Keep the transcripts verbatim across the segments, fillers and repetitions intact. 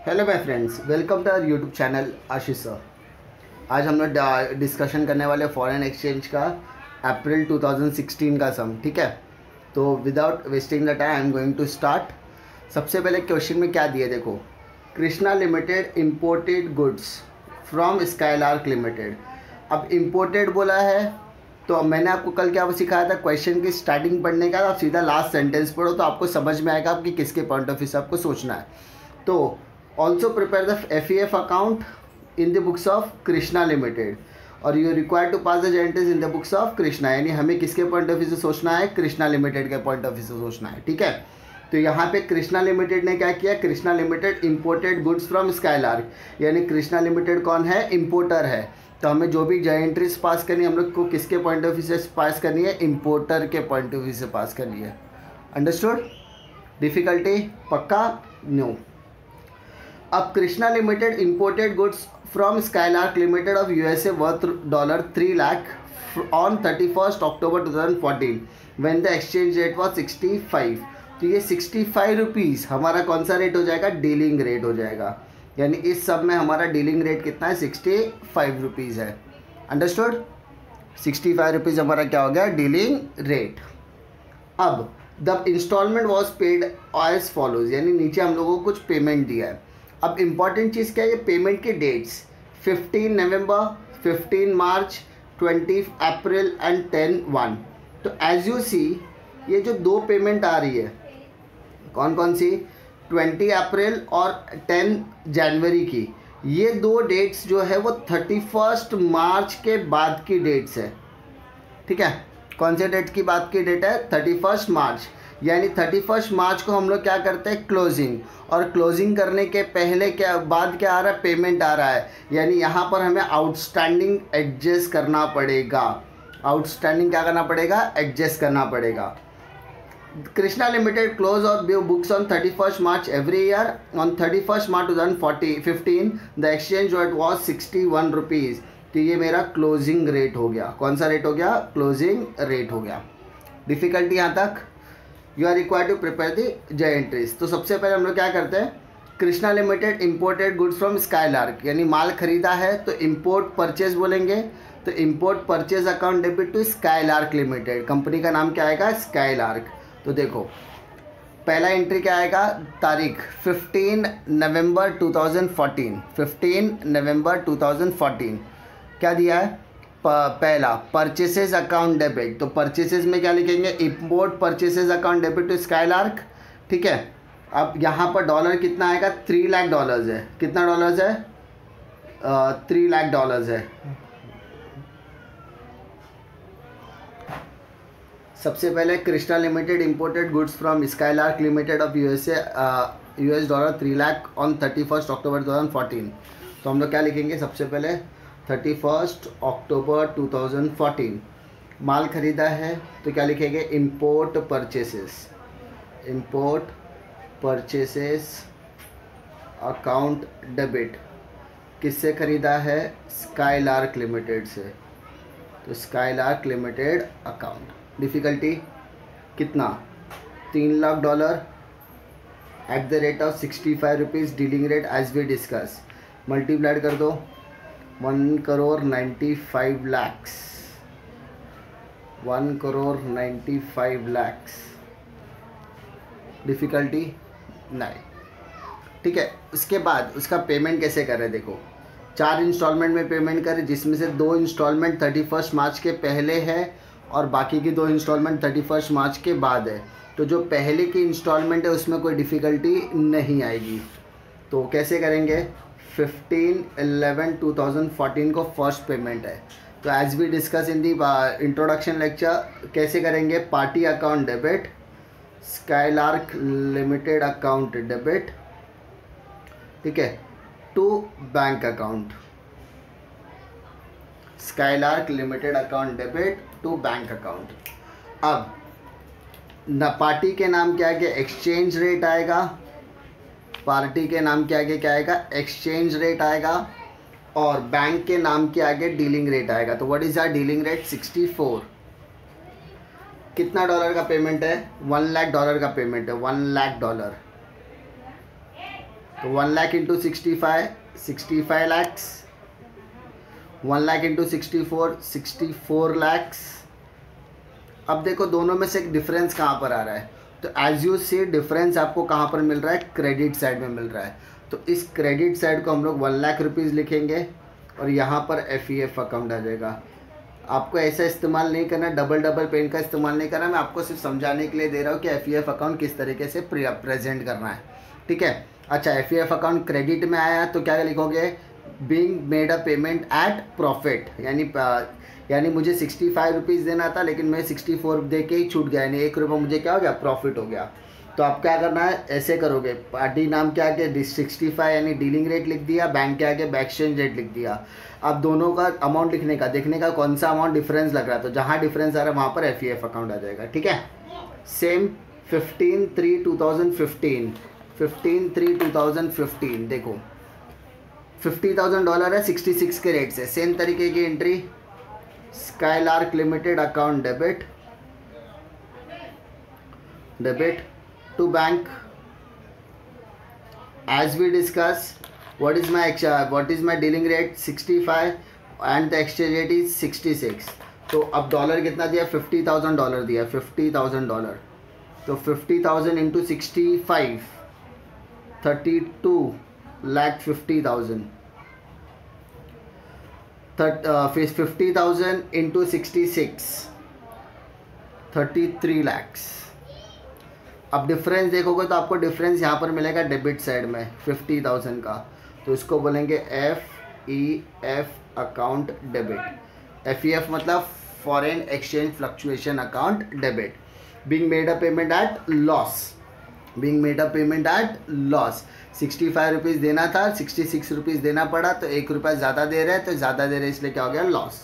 Hello my friends, welcome to our YouTube channel Ashish sir. आज हम लोग डिस्कशन करने वाले फॉरेन एक्सचेंज का अप्रैल टू थाउजेंड सिक्सटीन का सम। ठीक है, तो without wasting the time I am going to start. सबसे पहले क्वेश्चन में क्या दिए देखो, Krishna limited imported goods from Skylark limited. अब इम्पोर्टेड बोला है तो मैंने आपको कल क्या सिखाया था, क्वेश्चन की स्टार्टिंग पढ़ने का आप सीधा लास्ट सेंटेंस पढ़ो तो आपको समझ में आएगा कि किसके पॉइंट ऑफ व्यू से आपको सोचना है। तो also prepare the F E F account in the books of Krishna limited और you require to pass the entries in the books of Krishna. यानी हमें किसके पॉइंट ऑफ व्यू से सोचना है, कृष्णा लिमिटेड के पॉइंट ऑफ व्यू से सोचना है। ठीक है, तो यहाँ पे कृष्णा लिमिटेड ने क्या किया, Krishna limited imported goods from Skylark. यानी कृष्णा लिमिटेड कौन है, इंपोर्टर है। तो हमें जो भी एंट्रीज पास करनी है हम लोग को किसके पॉइंट ऑफ व्यू से पास करनी है, इंपोर्टर के पॉइंट ऑफ व्यू से पास करनी है। अंडरस्टूड? डिफिकल्टी पक्का? नो। अब Krishna limited imported goods from Skylark limited of USA worth dollar three lakh on thirty first October two thousand fourteen when the exchange rate was sixty five. तो ये sixty five rupees हमारा कौन सा rate हो जाएगा, dealing rate हो जाएगा। यानी इस सब में हमारा डीलिंग रेट कितना है, सिक्सटी फाइव रुपीज़ है। अंडरस्टूड? सिक्सटी फाइव रुपीज़ हमारा क्या हो गया, डीलिंग रेट। अब the instalment was paid as follows, यानी नीचे हम लोगों को कुछ पेमेंट दिया है। अब इम्पॉर्टेंट चीज़ क्या है, ये पेमेंट के dates fifteen November, fifteen March, twenty April and ten one. तो एज यू सी ये जो दो पेमेंट आ रही है कौन कौन सी, ट्वेंटी अप्रैल और टेन जनवरी की, ये दो डेट्स जो है वो थर्टी फर्स्ट मार्च के बाद की डेट्स है। ठीक है, कौन से डेट की बात की डेट है, थर्टी फर्स्ट मार्च। यानी थर्टी फर्स्ट मार्च को हम लोग क्या करते हैं, क्लोजिंग। और क्लोजिंग करने के पहले क्या बाद क्या आ रहा है, पेमेंट आ रहा है। यानी यहाँ पर हमें आउटस्टैंडिंग एडजस्ट करना पड़ेगा। आउटस्टैंडिंग क्या करना पड़ेगा, एडजस्ट करना पड़ेगा। कृष्णा लिमिटेड क्लोज और books on thirty first March every year. On thirty first March two thousand fifteen the exchange rate was sixty one rupees. तो ये मेरा क्लोजिंग रेट हो गया। कौन सा रेट हो गया, क्लोजिंग रेट हो गया। डिफिकल्टी यहाँ तक? You are required to prepare the J entries. तो सबसे पहले हम लोग क्या करते हैं, Krishna limited imported goods from Skylark, यानी माल खरीदा है तो इंपोर्ट परचेज बोलेंगे। तो import purchase account debit to Skylark limited. Company का नाम क्या आएगा, स्काईलार्क। तो देखो पहला एंट्री क्या आएगा, तारीख fifteen November two thousand fourteen. Fifteen November two thousand fourteen क्या दिया है, पहला परचेसेस अकाउंट डेबिट। तो परचेसेस में क्या लिखेंगे, import purchases account debit to Skylark. ठीक है, अब यहाँ पर डॉलर कितना आएगा, थ्री लाख डॉलर्स है। कितना डॉलर्स है, थ्री लाख डॉलर्स है। सबसे पहले Krishna limited imported goods from Skylark limited of USA US dollar three lakh on thirty first October two thousand fourteen. तो हम लोग क्या लिखेंगे, सबसे पहले thirty first October two thousand fourteen माल खरीदा है तो क्या लिखेंगे, import purchases. Import purchases account debit किससे खरीदा है, स्काईलार्क लिमिटेड से। तो स्काईलार्क लिमिटेड अकाउंट। डिफ़िकल्टी कितना, तीन lakh dollar at the rate of sixty five rupees dealing rate as we discuss. Multiplied कर दो, one crore ninety five lakhs one crore ninety five lakhs. Difficulty नहीं। ठीक है, उसके बाद उसका पेमेंट कैसे करें, देखो चार इंस्टॉलमेंट में पेमेंट करें, जिसमें से दो इंस्टॉलमेंट थर्टी फर्स्ट मार्च के पहले है और बाकी की दो इंस्टॉलमेंट थर्टी फर्स्ट मार्च के बाद है। तो जो पहले की इंस्टॉलमेंट है उसमें कोई डिफ़िकल्टी नहीं आएगी। तो कैसे करेंगे, fifteen eleven two thousand fourteen को फर्स्ट पेमेंट है। तो as we discuss in the introduction lecture कैसे करेंगे, party account debit, Skylark limited account debit, ठीक है, to bank account. Skylark limited account debit to bank account. अब न party के नाम के आगे एक्सचेंज रेट आएगा, पार्टी के नाम के आगे क्या आएगा, एक्सचेंज रेट आएगा, और बैंक के नाम के आगे डीलिंग रेट आएगा। तो what is our dealing rate, sixty four. कितना डॉलर का पेमेंट है, वन लाख डॉलर का पेमेंट है, वन लाख डॉलर। तो one lakh into sixty five sixty five lakhs, one lakh into sixty four sixty four lakhs. अब देखो दोनों में से एक डिफरेंस कहाँ पर आ रहा है, तो एज यू सी डिफरेंस आपको कहाँ पर मिल रहा है, क्रेडिट साइड में मिल रहा है। तो इस क्रेडिट साइड को हम लोग वन लाख रुपीज़ लिखेंगे और यहाँ पर एफ ई एफ अकाउंट आ जाएगा। आपको ऐसा इस्तेमाल नहीं करना, डबल डबल पेन का इस्तेमाल नहीं करना, मैं आपको सिर्फ समझाने के लिए दे रहा हूँ कि एफ ई एफ अकाउंट किस तरीके से प्रेजेंट करना है, ठीक है। अच्छा, F E F account credit में आया तो क्या लिखोगे, being made a payment at profit, यानी यानी मुझे सिक्सटी फाइव रुपीज़ देना था लेकिन मैं सिक्सटी फोर दे के ही छूट गया, यानी एक रुपये मुझे क्या हो गया, प्रॉफिट हो गया। तो आप क्या करना है, ऐसे करोगे, पार्टी नाम के आगे सिक्सटी फाइव यानी डीलिंग रेट लिख दिया, बैंक के आगे एक्सचेंज रेट लिख दिया। अब दोनों का अमाउंट लिखने का, देखने का कौन सा अमाउंट डिफरेंस लग रहा है, तो जहाँ डिफरेंस आ रहा है वहाँ पर एफ ई एफ अकाउंट आ जाएगा, ठीक है। Same fifteen three two thousand fifteen fifteen three two thousand fifteen देखो फिफ्टी थाउजेंड डॉलर है सिक्सटी सिक्स के रेट से, सेम तरीके की entry, Skylark limited account debit debit to bank as we discuss what is my what is my dealing rate sixty five and the exchange rate is sixty six. तो अब dollar कितना दिया, fifty thousand dollar दिया, fifty thousand dollar, तो fifty thousand into sixty five thirty two lakh fifty thousand, fifty thousand into sixty six thirty three lakhs. अब difference देखोगे तो आपको डिफरेंस यहाँ पर मिलेगा डेबिट साइड में फिफ्टी थाउजेंड का, तो इसको बोलेंगे F E F account debit. F E F मतलब foreign exchange fluctuation account debit. Being made a payment at loss, being made a payment at loss, sixty five rupees देना था, sixty six rupees देना पड़ा, तो एक रुपया ज़्यादा दे रहे हैं, तो ज़्यादा दे रहे हैं इसलिए क्या हो गया, लॉस।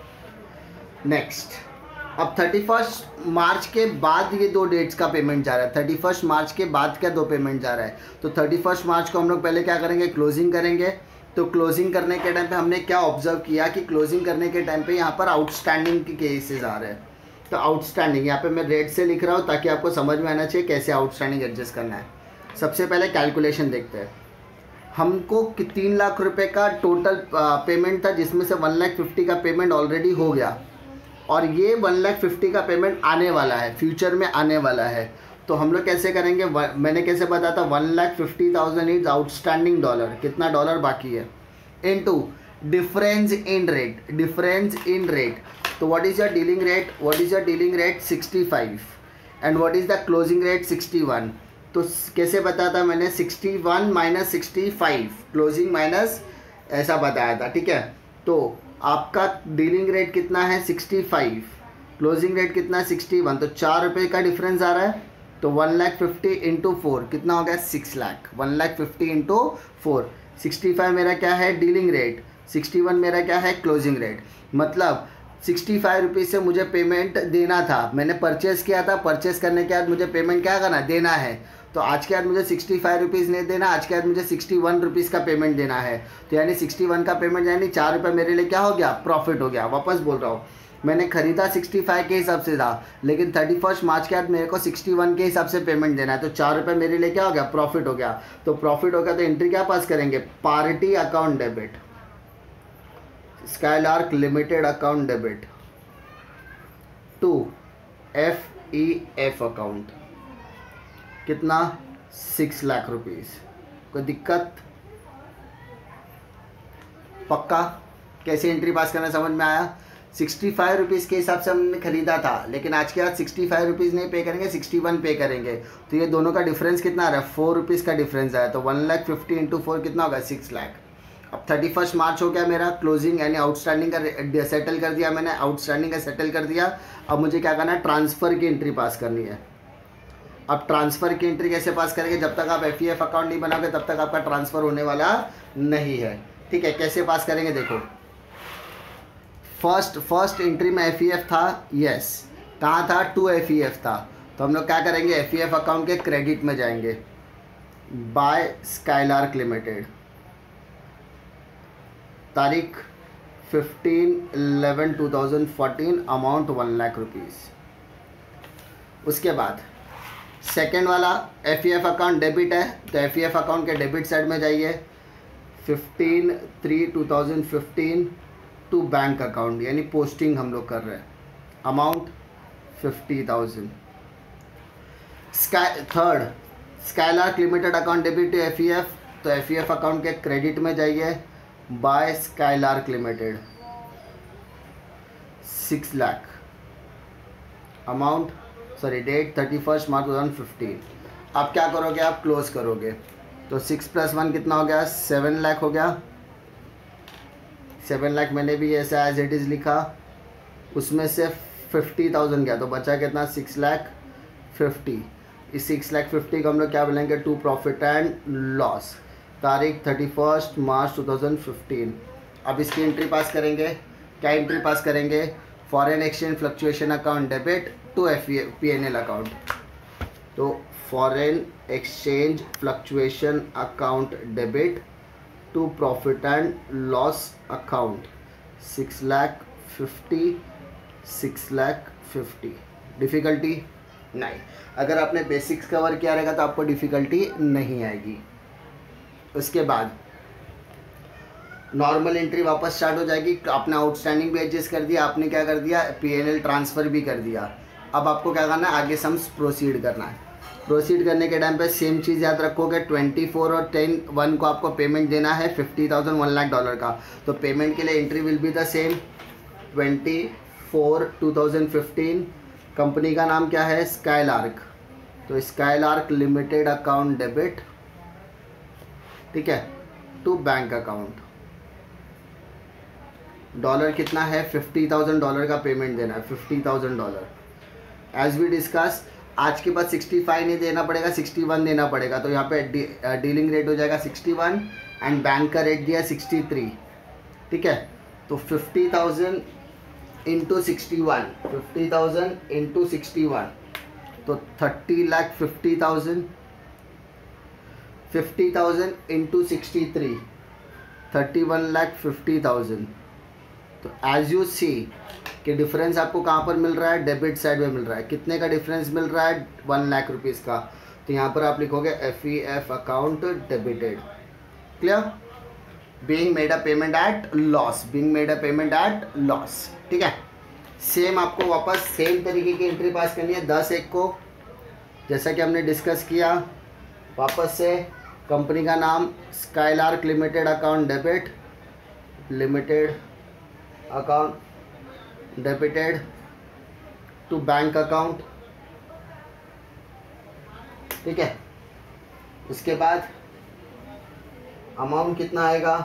नेक्स्ट, अब थर्टी फर्स्ट मार्च के बाद ये दो डेट्स का पेमेंट जा रहा है, थर्टी फर्स्ट मार्च के बाद क्या दो पेमेंट जा रहा है, तो थर्टी फर्स्ट मार्च को हम लोग पहले क्या करेंगे, क्लोजिंग करेंगे। तो क्लोजिंग करने के टाइम पे हमने क्या ऑब्जर्व किया कि क्लोजिंग करने के टाइम पे यहाँ पर आउटस्टैंडिंग के केसेस आ रहे हैं। तो आउटस्टैंडिंग यहाँ पे मैं रेट से लिख रहा हूँ ताकि आपको समझ में आना चाहिए कैसे आउटस्टैंडिंग एडजस्ट करना है। सबसे पहले कैलकुलेशन देखते हैं। हमको कि तीन लाख रुपए का टोटल पेमेंट था जिसमें से वन लाख फिफ्टी का पेमेंट ऑलरेडी हो गया, और ये वन लाख फिफ्टी का पेमेंट आने वाला है, फ्यूचर में आने वाला है। तो हम लोग कैसे करेंगे, मैंने कैसे बताया था, one lakh fifty thousand is outstanding dollar, कितना डॉलर बाकी है, into difference in rate, difference in rate. तो what is your dealing rate, what is your dealing rate sixty five and what is the closing rate sixty one. तो कैसे बताया था मैंने, sixty one minus sixty five, closing minus ऐसा बताया था, ठीक है। तो आपका डीलिंग रेट कितना है सिक्सटी फाइव, क्लोजिंग रेट कितना है सिक्सटी वन, तो चार रुपये का डिफरेंस आ रहा है। तो one lakh fifty into four कितना हो गया, six lakh, one lakh fifty into four, sixty five मेरा क्या है डीलिंग रेट, सिक्सटी वन मेरा क्या है क्लोजिंग रेट। मतलब सिक्सटी फाइव रुपीज़ से मुझे पेमेंट देना था, मैंने परचेज़ किया था, परचेज़ करने के बाद मुझे पेमेंट क्या करना, देना है। तो आज के बाद मुझे सिक्सटी फाइव रुपीज़ नहीं देना, आज के बाद मुझे सिक्सटी वन रुपीज़ का पेमेंट देना है। तो यानी सिक्सटी वन का पेमेंट यानी चार रुपये मेरे लिए क्या हो गया, प्रॉफिट हो गया। वापस बोल रहा हूँ, मैंने खरीदा सिक्सटी फाइव के हिसाब से था, लेकिन थर्टी फर्स्ट मार्च के बाद मेरे को सिक्सटी वन के हिसाब से पेमेंट देना है, तो चार रुपये मेरे लिए क्या हो गया, प्रॉफिट हो गया। तो प्रॉफिट हो गया तो एंट्री क्या पास करेंगे, party account debit, Skylark limited account debit to F E F account, कितना, सिक्स लाख रुपीज़। कोई दिक्कत, पक्का, कैसे एंट्री पास करना समझ में आया। सिक्सटी फाइव रुपीज़ के हिसाब से हमने खरीदा था, लेकिन आज के बाद सिक्सटी फाइव रुपीज़ नहीं पे करेंगे, सिक्सटी वन पे करेंगे। तो ये दोनों का डिफरेंस कितना आ रहा है, फोर रुपीज़ का डिफरेंस आया। तो one lakh fifty into four कितना होगा, सिक्स लाख। अब थर्टी फर्स्ट मार्च हो गया मेरा, क्लोजिंग यानी आउटस्टैंडिंग का सेटल कर दिया मैंने, आउटस्टैंडिंग का सेटल कर दिया। अब मुझे क्या करना है, ट्रांसफ़र की एंट्री पास करनी है। अब ट्रांसफ़र की एंट्री कैसे पास करेंगे, जब तक आप एफ ई एफ अकाउंट नहीं बनाओगे तब तक आपका ट्रांसफ़र होने वाला नहीं है, ठीक है। कैसे पास करेंगे देखो, फर्स्ट फर्स्ट एंट्री में एफ ई एफ था, यस, कहाँ था, टू एफ ई एफ था। तो हम लोग क्या करेंगे, एफ ई एफ अकाउंट के क्रेडिट में जाएंगे, बाय स्काईलार्क लिमिटेड, तारीख fifteen eleven two thousand fourteen, amount one lakh rupees. उसके बाद सेकेंड वाला F E F account debit है, तो एफ ई एफ अकाउंट के डेबिट साइड में जाइए, fifteen three two thousand fifteen to bank account, यानी पोस्टिंग हम लोग कर रहे हैं, amount fifty thousand. Sky third Skylark limited account debit to F E F, तो एफ ई एफ अकाउंट के क्रेडिट में जाइए, by Skylark limited six lakh, amount sorry date thirty first March two thousand fifteen. आप क्या करोगे, आप close करोगे, तो सिक्स प्लस वन कितना हो गया, सेवन लाख हो गया। सेवन लाख मैंने भी ऐसा एज इट इज़ लिखा, उसमें से फिफ्टी थाउजेंड गया, तो बचा कितना, सिक्स लाख फिफ्टी। इस सिक्स लाख फिफ्टी को हम लोग क्या बोलेंगे, टू प्रॉफिट एंड लॉस, तारीख thirty first March two thousand fifteen. अब इसकी एंट्री पास करेंगे, क्या एंट्री पास करेंगे, foreign exchange fluctuation account debit to F P N L account, तो foreign exchange fluctuation account debit to profit and loss account, six lakh fifty six lakh fifty. Difficulty नहीं, अगर आपने बेसिक्स कवर किया रहेगा तो आपको डिफ़िकल्टी नहीं आएगी। उसके बाद नॉर्मल एंट्री वापस स्टार्ट हो जाएगी, आपने आउटस्टैंडिंग भी एडजस्ट कर दिया, आपने क्या कर दिया, पीएनएल ट्रांसफ़र भी कर दिया। अब आपको क्या करना है, आगे सम्स प्रोसीड करना है। प्रोसीड करने के टाइम पे सेम चीज़ याद रखोगे, ट्वेंटी फोर और टेन वन को आपको पेमेंट देना है fifty thousand one lakh dollar का, तो पेमेंट के लिए entry will be the same, twenty four two thousand fifteen. Company का नाम क्या है, स्काईलार्क, तो स्काईलार्क लिमिटेड अकाउंट डेबिट, ठीक है, टू बैंक अकाउंट। डॉलर कितना है, फिफ्टी थाउजेंड डॉलर का पेमेंट देना है, fifty thousand dollar. As we discuss, आज के बाद सिक्सटी फाइव नहीं देना पड़ेगा, सिक्सटी वन देना पड़ेगा, तो यहाँ पे डी, डीलिंग रेट हो जाएगा सिक्सटी वन एंड बैंक का रेट दिया सिक्सटी थ्री, ठीक है। तो fifty thousand into sixty one, fifty thousand into sixty one, तो thirty lakh fifty thousand, fifty thousand into sixty three, thirty one lakh fifty thousand. तो as you see कि difference आपको कहाँ पर मिल रहा है, डेबिट साइड में मिल रहा है। कितने का डिफरेंस मिल रहा है, वन लाख रुपीज़ का, तो यहाँ पर आप लिखोगे F E F account debited. Clear, being made a payment at loss, being made a payment at loss, ठीक है। सेम आपको वापस सेम तरीके की एंट्री पास करनी है दस एक को, जैसा कि हमने डिस्कस किया। वापस से कंपनी का नाम Skylark limited account debit, limited account debited to bank account, ठीक है। उसके बाद अमाउंट कितना आएगा,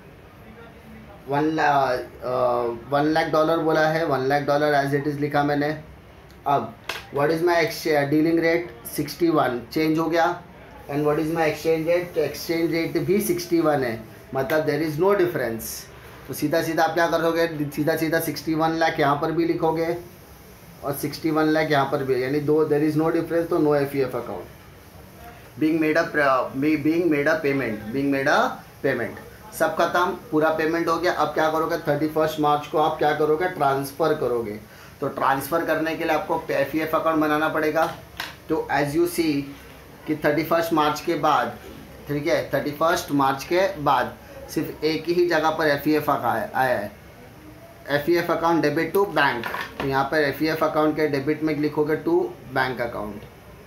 one lakh one lakh dollar बोला है, one lakh dollar as it is लिखा मैंने। अब what is my dealing rate, sixty one change हो गया, and what is my exchange rate, तो एक्सचेंज रेट भी सिक्सटी वन है, मतलब देयर इज़ नो डिफरेंस। तो सीधा सीधा आप क्या करोगे, सीधा सीधा सिक्सटी वन लाख यहाँ पर भी लिखोगे और सिक्सटी वन लाख यहाँ पर भी, यानी दो, देयर इज़ नो डिफरेंस, तो no F E F account. Being made a being made a payment, being made a payment, सब खत्म, पूरा पेमेंट हो गया। अब क्या करोगे, थर्टी फर्स्ट मार्च को आप क्या करोगे, ट्रांसफ़र करोगे। तो ट्रांसफ़र करने के लिए आपको एफ ई एफ अकाउंट बनाना पड़ेगा। तो एज यू सी कि थर्टी फर्स्ट मार्च के बाद, ठीक है, थर्टी फर्स्ट मार्च के बाद सिर्फ एक ही जगह पर एफ ई एफ आया है, F E F account debit to bank. तो यहाँ पर एफ ई एफ अकाउंट के डेबिट में लिखोगे to bank account,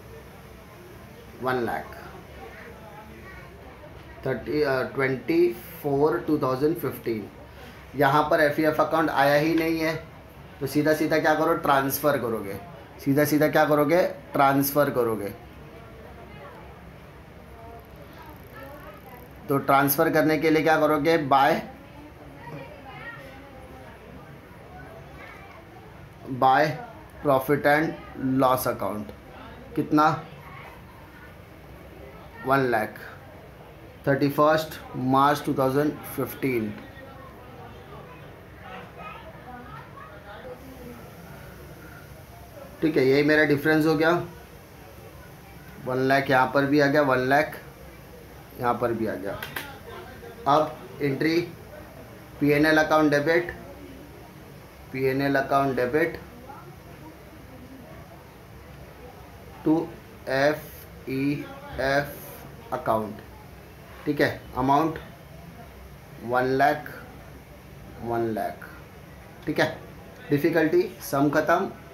one lakh thirty twenty four two thousand fifteen. यहाँ पर एफ ई एफ अकाउंट आया ही नहीं है, तो सीधा सीधा क्या करो, ट्रांसफ़र करोगे, सीधा सीधा क्या करोगे, ट्रांसफ़र करोगे। तो ट्रांसफ़र करने के लिए क्या करोगे, by by profit and loss account, कितना, one lakh thirty first March two thousand fifteen. ठीक है, यही मेरा डिफरेंस हो गया, वन लाख यहाँ पर भी आ गया, वन लाख यहाँ पर भी आ गया। अब entry P N L account debit, P N L account debit to F E F account, ठीक है। Amount one lakh one lakh, ठीक है। डिफ़िकल्टी सम ख़त्म,